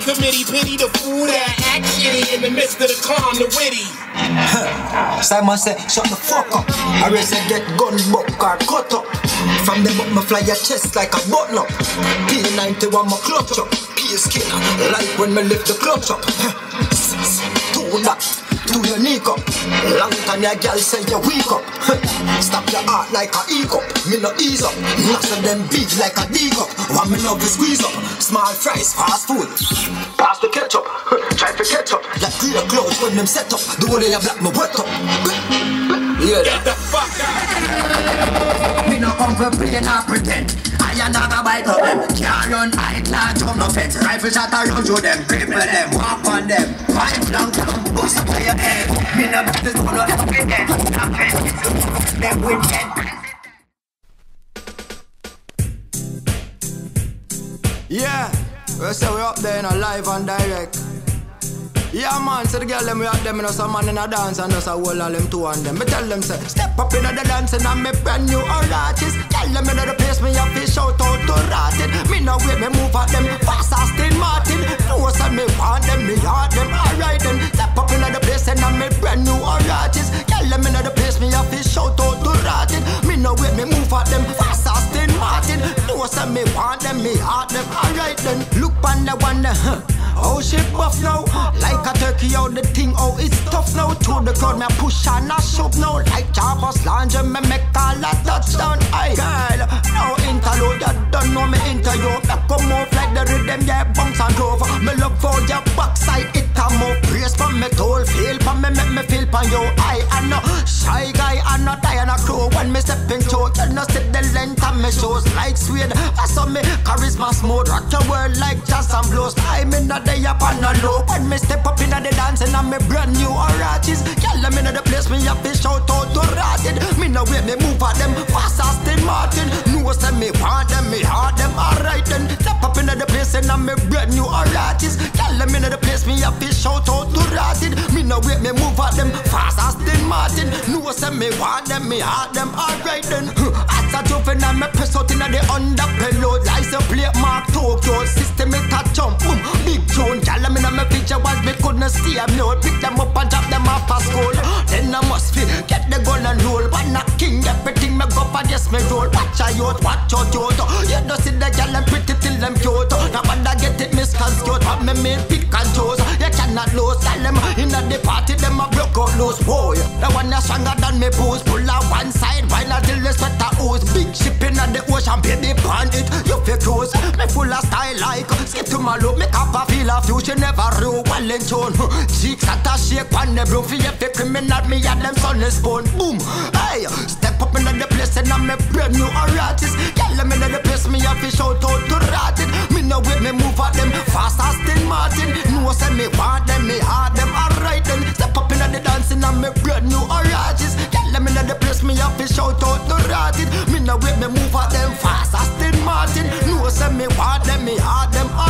committee pity the fool that act shitty in the midst of the calm, the witty. Simon said, shut the fuck up. I said, get gun, buck, or cut up. From the butt, me fly your chest like a button up. P91, my clutch up. P-skin, like when me lift the clutch up. Do that, do your knee up. Long time your girl say you weak up. Stop your heart like a E-cup. Me no ease up. Lots of them big like a D-cup. One me love to squeeze up. Small fries, fast food. Pass the ketchup. Try to catch up. Like clear clothes when them set up. The one they black me wet up. Yeah, Get the fuck out. Me no come for play nor pretend. I another bite of them. Can't run, I can't jump no fence. Rifle shot around to them, cripple them, walk on them. Five long time, bust up your head. Me no business, no ever pretend. I'm fancy, them with head. yeah, we say we up there in a live and direct. Yeah man, so the girl them we have them, you know, some man in a dance and just a hold all them two on them. Me tell them say, step up in the dance and I'm a brand new artist. Tell them in the place me have to shout out to Ratin. Me no wait, me move at them fast as Steve Martin. No say me want them, me heart them, alright then. Step up in the place and I'm a brand new artist. Tell them in the place me have to shout out to Ratin. Me no wait, me move at them fast as Steve Martin. No say me want them, me heart them, alright then. Look on the one, oh she buff now, like a turkey, oh the thing, oh it's tough now. To the crowd, me push and I shove now. Like Jarvis Lange, me make all a touchdown. Aye, girl, no interlude, you don't know me interview. Me come move like the rhythm, yeah, bounce and groove. Me look for your backside, it a move. Praise for me, toll, feel for me, make me feel for you. I know, shy guy, I not die and a crew. When me stepping through, you know see the length of me shows like suede. I saw me charisma smooth, rock the world like jazz and blues. I'm in the day up on the low. When me step up in the dance and I'm a brand new artist. Girl, I'm in the place, me have to shout out to Ratin. Me no wait, me move at them fast as Steve Martin. No say me want them, me heart them, alright then. Step up in the place and I'm a brand new artist. Girl, I'm in the place, me have to shout out to Ratin. Me no wait, me move at them fast as Steve Martin. No say me want them, me heart them, alright then. As a juvenile, and me press out in the underpellow. License plate mark Tokyo, system it a jump, boom, big tune. Girl, I'm in my picture was me couldn't see them load. Pick them up and drop them off a school. Then I must feel, get the gun and roll. But not king, everything me go for yes me roll. Watch a youth, watch out youth. You don't see the girl and pretty till them cute. Now when I get it misconstrued, but me mean pick and choose. You cannot lose, tell them in the party them a broke out loose. Whoa, the one that's stronger than me booze. Pull out one side, while until respect the ooze. Big ship in the ocean, baby pan it. You feel cruise, me full of style like. Skip to my look, make up a feel of future never rule. Well in tune, cheeks at a shake on the roof. If you criminal, me and them son is spoon. Boom, hey, step up in the place and I'm a brand new artist. Girl, I'm in the place, me have to shout out to Ratin. Me no wait, me move at them fast as Steve Martin. No say me want them, me heart them, alright then. Step up in the dance and I'm a brand new artist. Girl, I'm in the place, me have to shout out to Ratin. Me no wait, me move at them fast as Steve Martin. No say me want them, me heart them,